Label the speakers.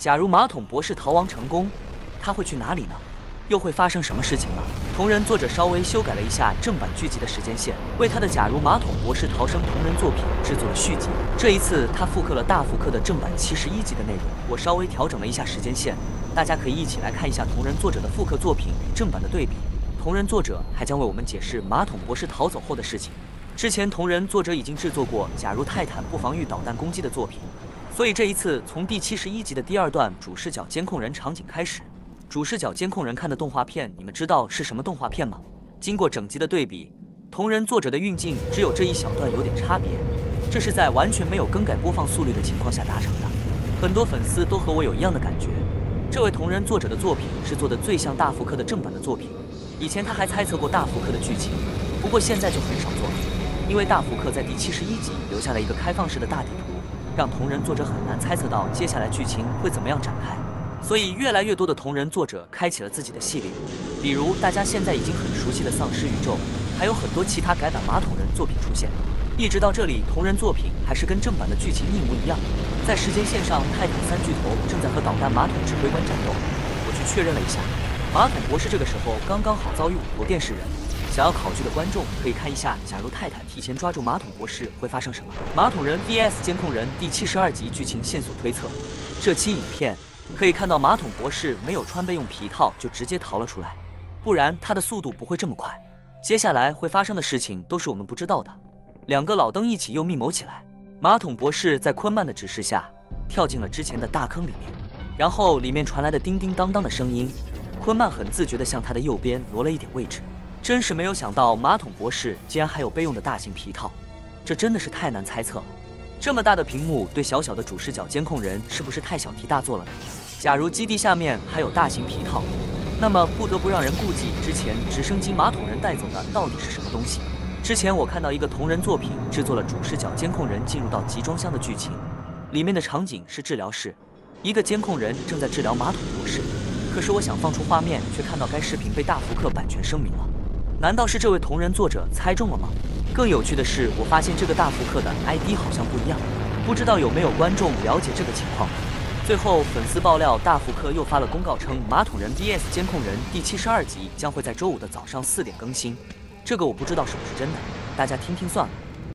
Speaker 1: 假如马桶博士逃亡成功，他会去哪里呢？又会发生什么事情呢？同人作者稍微修改了一下正版剧集的时间线，为他的《假如马桶博士逃生》同人作品制作了续集。这一次，他复刻了大复刻的正版71集的内容，我稍微调整了一下时间线，大家可以一起来看一下同人作者的复刻作品与正版的对比。同人作者还将为我们解释马桶博士逃走后的事情。之前同人作者已经制作过《假如泰坦不防御导弹攻击》的作品，所以这一次从第71集的第2段主视角监控人场景开始。主视角监控人看的动画片，你们知道是什么动画片吗？经过整集的对比，同人作者的运镜只有这一小段有点差别，这是在完全没有更改播放速率的情况下达成的。很多粉丝都和我有一样的感觉，这位同人作者的作品是做的最像大复刻的正版的作品。以前他还猜测过大复刻的剧情，不过现在就很少做了，因为大复刻在第71集留下了一个开放式的大地图，让同人作者很难猜测到接下来剧情会怎么样展开。所以，越来越多的同人作者开启了自己的系列，比如大家现在已经很熟悉的丧尸宇宙，还有很多其他改版马桶人作品出现。一直到这里，同人作品还是跟正版的剧情一模一样。在时间线上，泰坦3巨头正在和导弹马桶指挥官战斗。我去确认了一下，马桶博士这个时候刚刚好遭遇5头电视人。想要考据的观众可以看一下，假如泰坦提前抓住马桶博士会发生什么。马桶人 VS 监控人第72集剧情线索推测。这期影片可以看到马桶博士没有穿备用皮套就直接逃了出来，不然他的速度不会这么快。接下来会发生的事情都是我们不知道的。2个老登一起又密谋起来，马桶博士在昆曼的指示下跳进了之前的大坑里面，然后里面传来的叮叮当当的声音，昆曼很自觉地向他的右边挪了一点位置。真是没有想到马桶博士竟然还有备用的大型皮套，这真的是太难猜测了。这么大的屏幕对小小的主视角监控人是不是太小题大做了呢？假如基地下面还有大型皮套，那么不得不让人顾忌之前直升机马桶人带走的到底是什么东西。之前我看到一个同人作品制作了主视角监控人进入到集装箱的剧情，里面的场景是治疗室，一个监控人正在治疗马桶博士，可是我想放出画面，却看到该视频被大幅刻版权声明了。难道是这位同人作者猜中了吗？更有趣的是，我发现这个大复刻的 ID 好像不一样，不知道有没有观众了解这个情况。最后，粉丝爆料，大复刻又发了公告称，马桶人 VS 监控人第72集将会在周5的早上4点更新。这个我不知道是不是真的，大家听听算了。